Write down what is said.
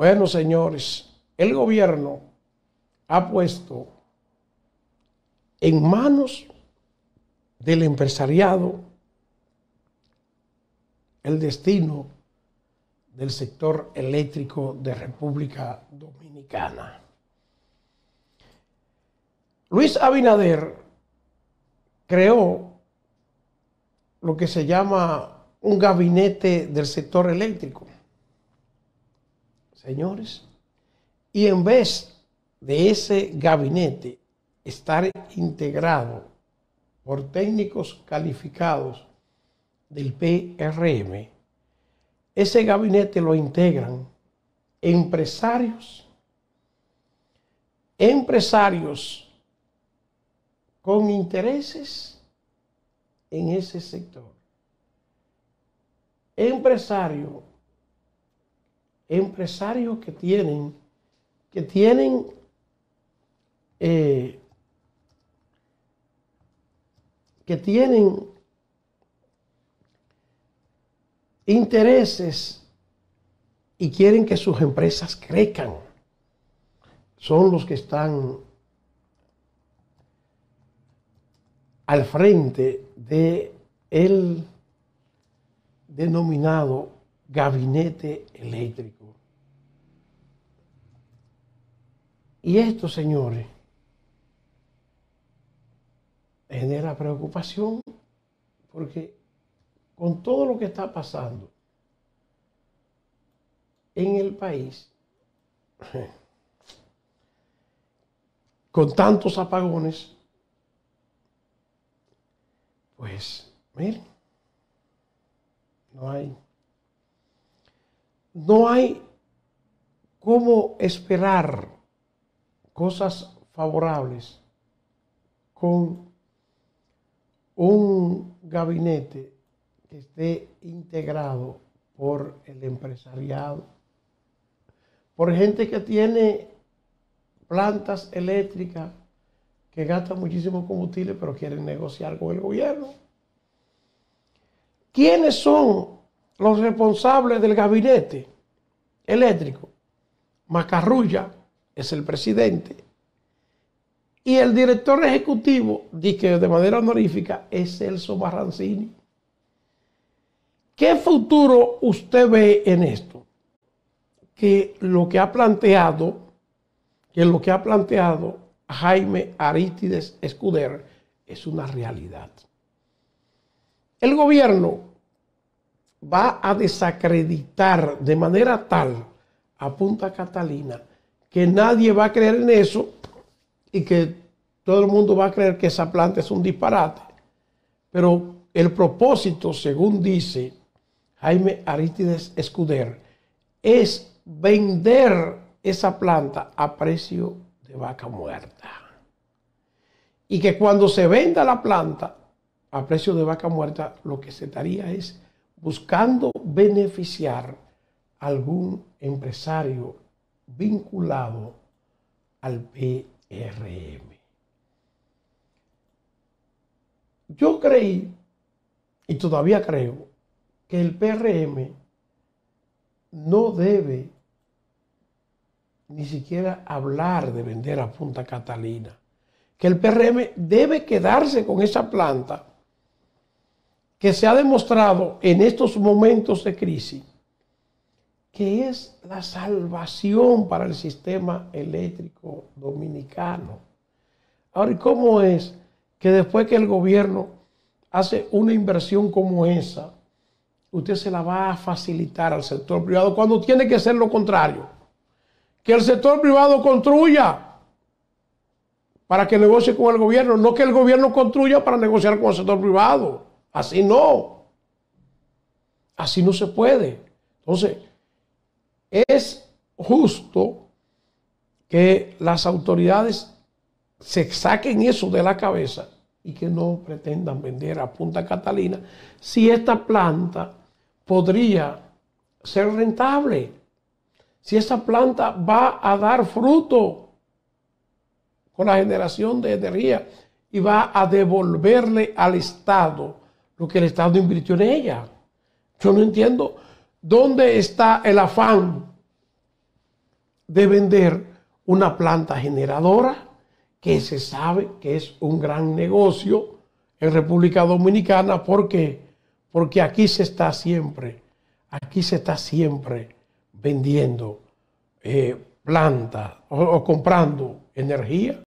Bueno, señores, el gobierno ha puesto en manos del empresariado el destino del sector eléctrico de República Dominicana. Luis Abinader creó lo que se llama un gabinete del sector eléctrico. Señores, y en vez de ese gabinete estar integrado por técnicos calificados del PRM, ese gabinete lo integran empresarios con intereses en ese sector. Empresarios que tienen intereses y quieren que sus empresas crezcan. Son los que están al frente de el denominado gabinete eléctrico. Y esto, señores, genera preocupación porque con todo lo que está pasando en el país, con tantos apagones, pues, miren, no hay cómo esperar cosas favorables con un gabinete que esté integrado por el empresariado, por gente que tiene plantas eléctricas que gastan muchísimo combustible pero quieren negociar con el gobierno. ¿Quiénes son los responsables del gabinete eléctrico? Macarrulla es el presidente y el director ejecutivo, dice de manera honorífica, es Celso Marrancini. ¿Qué futuro usted ve en esto? Que lo que ha planteado Jaime Arístides Escudero es una realidad. El gobierno va a desacreditar de manera tal a Punta Catalina que nadie va a creer en eso y que todo el mundo va a creer que esa planta es un disparate. Pero el propósito, según dice Jaime Arístides Escudero, es vender esa planta a precio de vaca muerta. Y que cuando se venda la planta a precio de vaca muerta, lo que se estaría es buscando beneficiar a algún empresario vinculado al PRM. Yo creí, y todavía creo, que el PRM no debe ni siquiera hablar de vender a Punta Catalina, que el PRM debe quedarse con esa planta que se ha demostrado en estos momentos de crisis que es la salvación para el sistema eléctrico dominicano. Ahora, ¿y cómo es que después que el gobierno hace una inversión como esa, usted se la va a facilitar al sector privado cuando tiene que ser lo contrario? Que el sector privado construya para que negocie con el gobierno, no que el gobierno construya para negociar con el sector privado. Así no. Así no se puede. Entonces, es justo que las autoridades se saquen eso de la cabeza y que no pretendan vender a Punta Catalina si esta planta podría ser rentable, si esa planta va a dar fruto con la generación de energía y va a devolverle al Estado lo que el Estado invirtió en ella. Yo no entiendo dónde está el afán de vender una planta generadora que se sabe que es un gran negocio en República Dominicana. ¿Por qué? Porque aquí se está siempre vendiendo plantas o comprando energía